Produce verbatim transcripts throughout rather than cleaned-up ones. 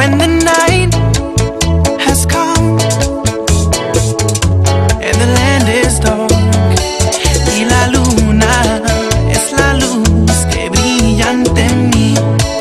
And the night has come, and the land is dark, y la luna es la luz que brilla ante mí.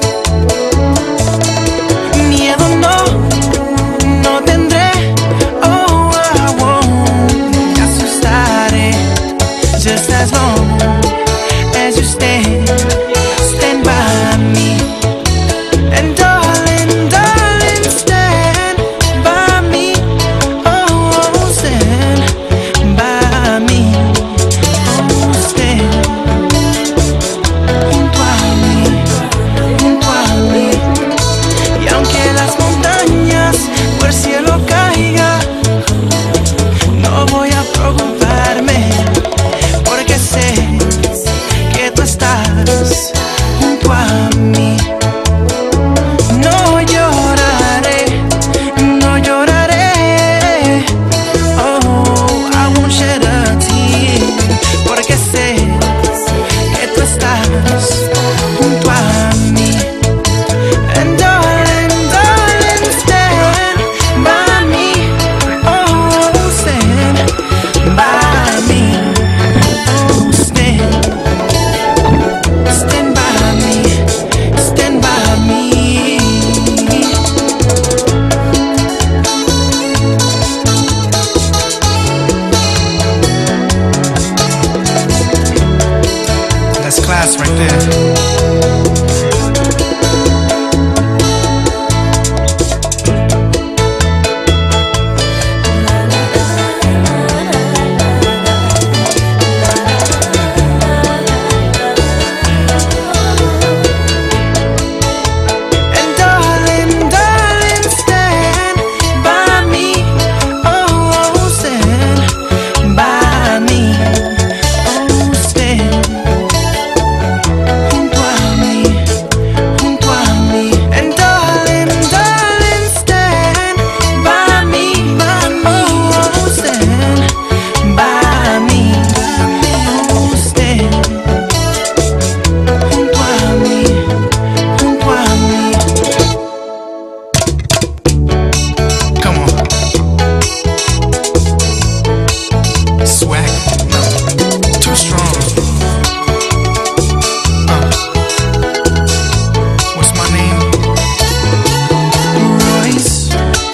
Miedo no, no tendré, oh, I won't me asustaré, just as long as you stand, stand by me. And darling, darling, stand by me, oh, stand by me, oh, stand junto a mí, junto a mí. Y aunque las montañas por el cielo caigan, no voy a preocuparme, porque sé que tú estás junto a mí. No lloraré, no lloraré, oh, I won't shed a tear, porque sé que tú estás junto a mí. And darling, darling, stand by me, oh, stand by me, oh, stand, stand by me, stand by me. That's class right there. And darling, darling, stand by me, oh, stand by me, oh, stand junto a mí, junto a mí. And darling, darling, stand by me, oh, stand by me, oh, stand junto a mí, junto a mí. Come on. Swag, no, too strong. Uh, what's my name? Royce.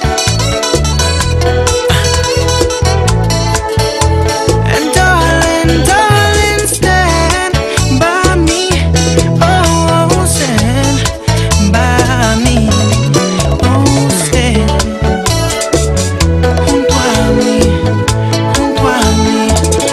And darling, darling, stand by me, oh, stand by me, oh, stand junto a mí, junto a mí.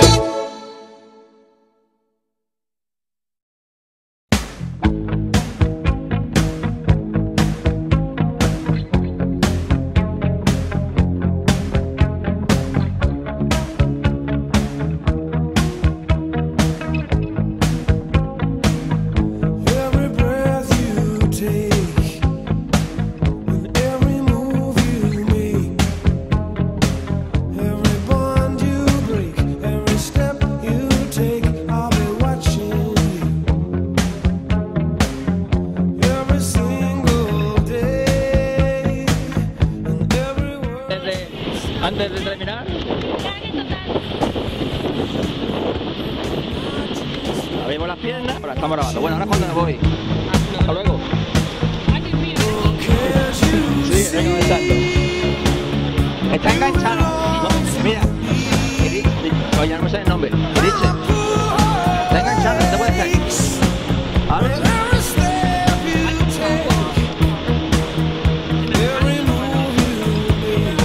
Every breath you take, and every move you make, every bond you break, every step you take, I'll be watching you. Every single day, and every word. Desde- antes de terminar, abrimos las piernas. Ahora estamos grabando. Bueno, ahora es cuando me voy. Hasta luego. Sí, venga avanzando. Está enganchado. No, mira. Iri- Iri- Oye, no me sé el nombre. Iriche. Está enganchado, no te puedes caer. ¿Vale? Every step you take, every move you make,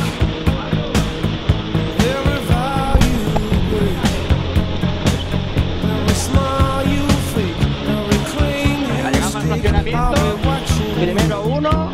every vow you break, every smile you fake, every claim Venga, you llegamos al stake, fraccionamiento. I'll be watching you. Primero uno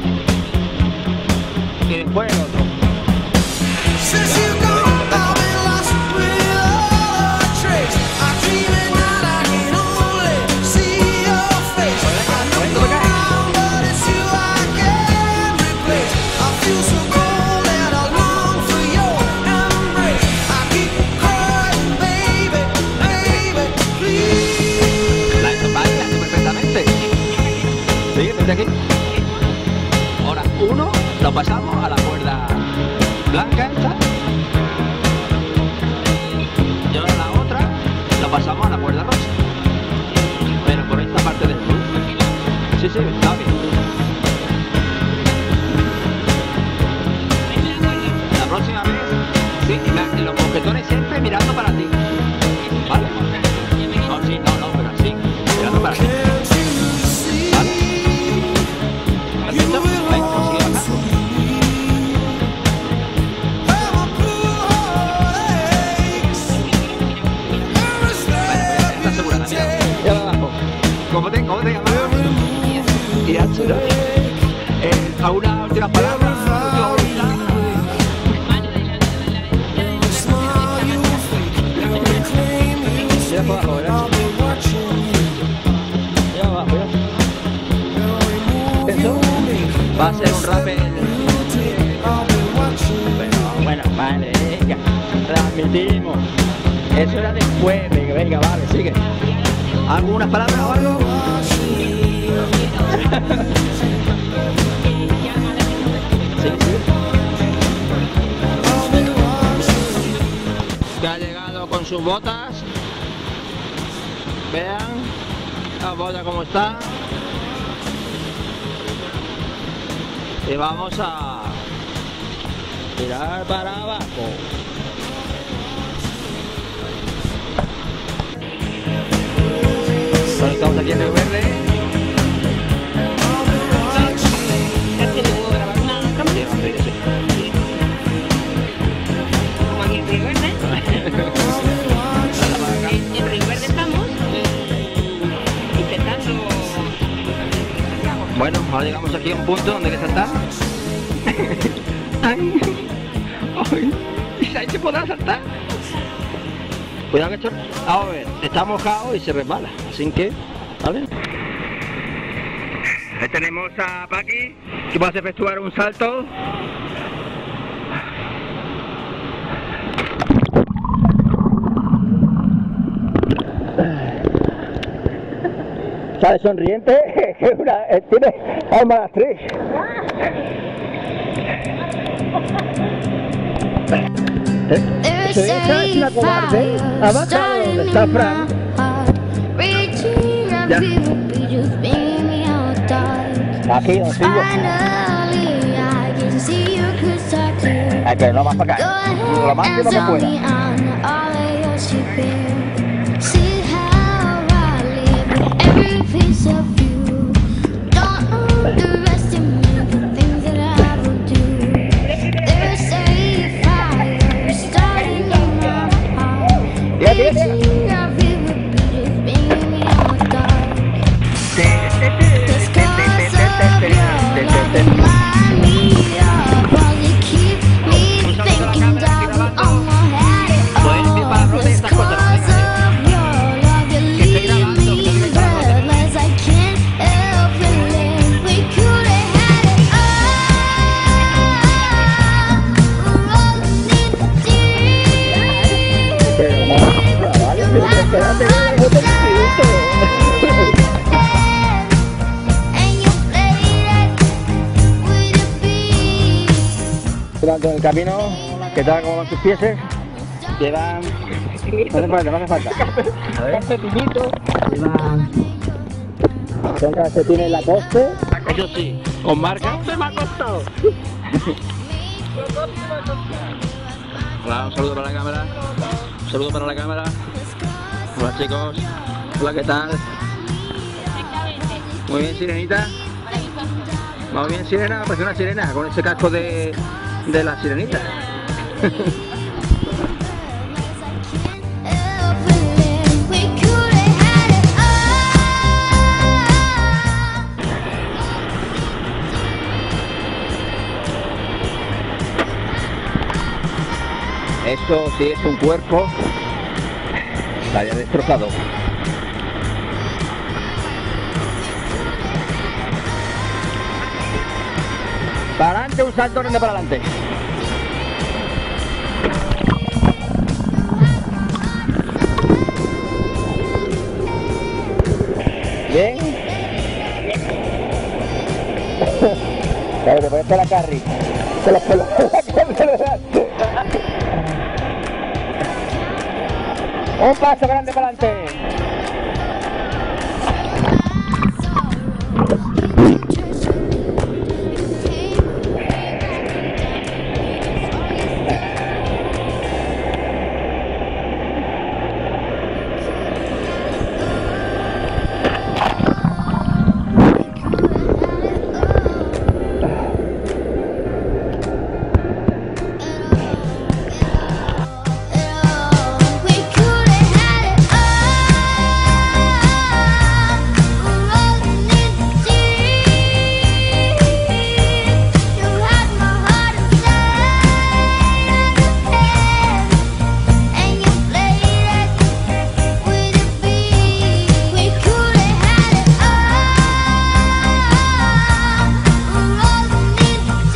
y después el otro. Since you gone, I've been lost without a trace. I dream at night, I can only see your face. I look around, but it's you I can't replace. I feel so cold and I long for your embrace. I keep crying, baby, baby, please. La esto vale perfectamente. Sí, vente aquí. Ahora, uno lo pasamos a la cuerda blanca esta. Y ahora la otra lo pasamos a la cuerda rosa. Pero por esta parte del sur. Sí, sí, está bien. La próxima vez, sí, la- los mosquetones siempre mirando para ti. ¿Vale? No, sí, no, no, pero así, mirando para ti. ¿Vale? Perfecto. Venga, pues sigue bajando. Está asegurada, mira. Ya va abajo. ¿Cómo te, cómo te llamas? Y H, ¿no? Eh, a una última palabra, última voluntad. Ya para abajo, ¿verdad? Ya abajo, ya. Eso va a ser un rappel. Bueno, bueno, vale, venga. Transmitimos. Eso era después, venga, venga, vale, sigue. ¿Algunas palabras o algo? Sí, sí. Que ha llegado con sus botas. Vean la boya como está. Y vamos a tirar para abajo. Bueno, estamos aquí en Río Verde. Como aquí en Río Verde. En, en Río Verde estamos intentando. Bueno, ahora llegamos aquí a un punto donde hay que saltar. Ay, ay, ¿y ahí se podrá saltar? Cuidado que esto, a ver, está mojado y se resbala, así que, ¿vale? Ahí tenemos a Paqui, que va a efectuar un salto. Sale sonriente, que una, eh, tiene alma las tres. Esa es una cobarde. Ha bajado donde está Fran. Ya. Aquí, donde sigo. Hay que no más para acá. Lo máximo que pueda. Durante el camino, ¿qué tal? ¿Cómo van sus pies? Llevan... No hace falta, no hace falta. A ver. Llevan... Son calcetines Lacoste. Eso sí, con marca. ¡Se me ha costado! Hola, un saludo para la cámara. Un saludo para la cámara. Hola chicos. Hola, ¿qué tal? Muy bien, sirenita. Muy bien, sirena, parece una sirena con ese casco de, de la sirenita. Esto sí es un cuerpo, estaría destrozado. Para adelante, un salto grande para adelante. Bien. Dale, te pones la carry. Se los pelos. Un paso grande para adelante. We could have had it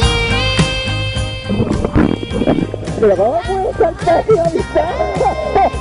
Pero ¿cómo puedo saltar sin avisar?